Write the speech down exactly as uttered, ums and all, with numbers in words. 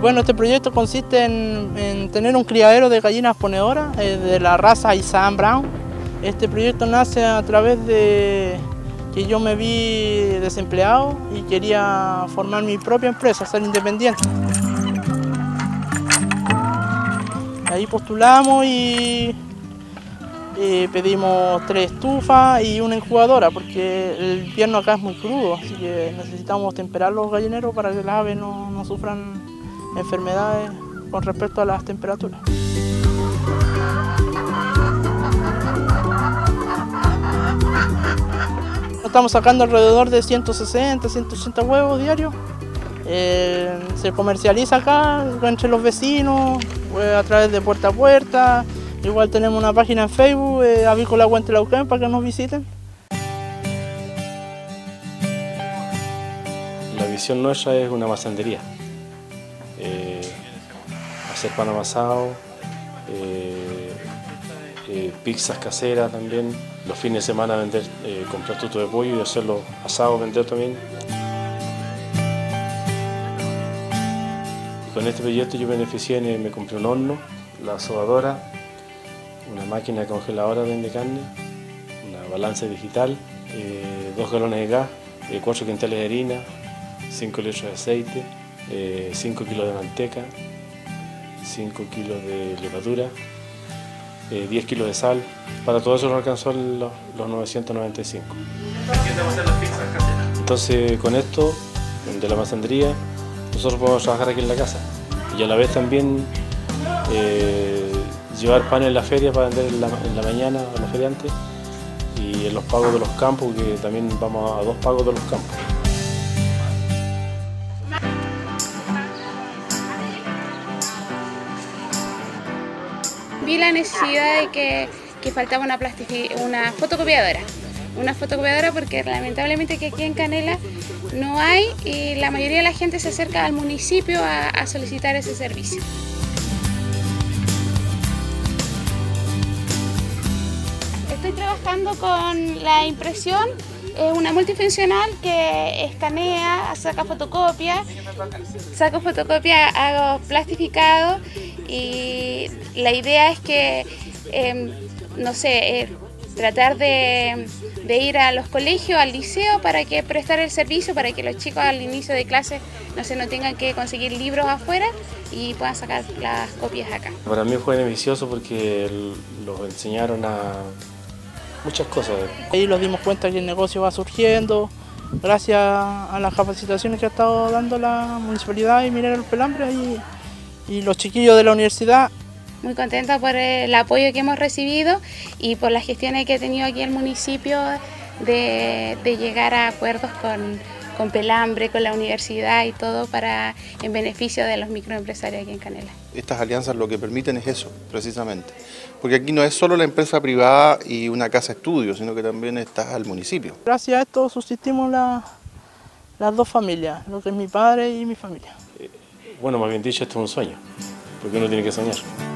Bueno, este proyecto consiste en, en tener un criadero de gallinas ponedoras eh, de la raza Isaac Brown. Este proyecto nace a través de que yo me vi desempleado y quería formar mi propia empresa, ser independiente. Ahí postulamos y, y pedimos tres estufas y una incubadora, porque el invierno acá es muy crudo, así que necesitamos temperar los gallineros para que las aves no, no sufran enfermedades con respecto a las temperaturas. Estamos sacando alrededor de ciento sesenta, ciento ochenta huevos diarios. Eh, se comercializa acá entre los vecinos, eh, a través de puerta a puerta. Igual tenemos una página en Facebook, eh, Avícola Huentelauquén, para que nos visiten. La visión nuestra es una masandería. Eh, hacer pan amasado, eh, eh, pizzas caseras también, los fines de semana vender, eh, comprar tuto de pollo y hacerlo asado, vender también. Y con este proyecto yo beneficié, en, me compré un horno, la sobadora, una máquina congeladora de vende carne, una balanza digital, eh, dos galones de gas, eh, cuatro quintales de harina, cinco litros de aceite, eh, cinco kilos de manteca, cinco kilos de levadura, eh, diez kilos de sal. Para todo eso nos alcanzó los, los novecientos noventa y cinco. Entonces con esto de la masandería nosotros podemos trabajar aquí en la casa y a la vez también eh, llevar pan en la feria para vender en la, en la mañana a los feriantes y en los pagos de los campos, que también vamos a dos pagos de los campos. Vi la necesidad de que, que faltaba una, una fotocopiadora, una fotocopiadora porque lamentablemente que aquí en Canela no hay y la mayoría de la gente se acerca al municipio a, a solicitar ese servicio. Estoy trabajando con la impresión, es una multifuncional que escanea, saca fotocopia, saco fotocopia, hago plastificado y la idea es que, eh, no sé, eh, tratar de, de ir a los colegios, al liceo, para que prestar el servicio, para que los chicos al inicio de clase no, se, no tengan que conseguir libros afuera y puedan sacar las copias acá. Para mí fue beneficioso porque los enseñaron a muchas cosas. Ahí nos dimos cuenta que el negocio va surgiendo gracias a las capacitaciones que ha estado dando la municipalidad y Minera Los Pelambres y, y los chiquillos de la universidad. Muy contenta por el apoyo que hemos recibido y por las gestiones que ha tenido aquí el municipio de, de llegar a acuerdos con, con Pelambre, con la universidad y todo para en beneficio de los microempresarios aquí en Canela. Estas alianzas lo que permiten es eso, precisamente. Porque aquí no es solo la empresa privada y una casa estudio, sino que también está el municipio. Gracias a esto subsistimos la, las dos familias, lo que es mi padre y mi familia. Bueno, más bien dicho, esto es un sueño, porque uno tiene que soñar.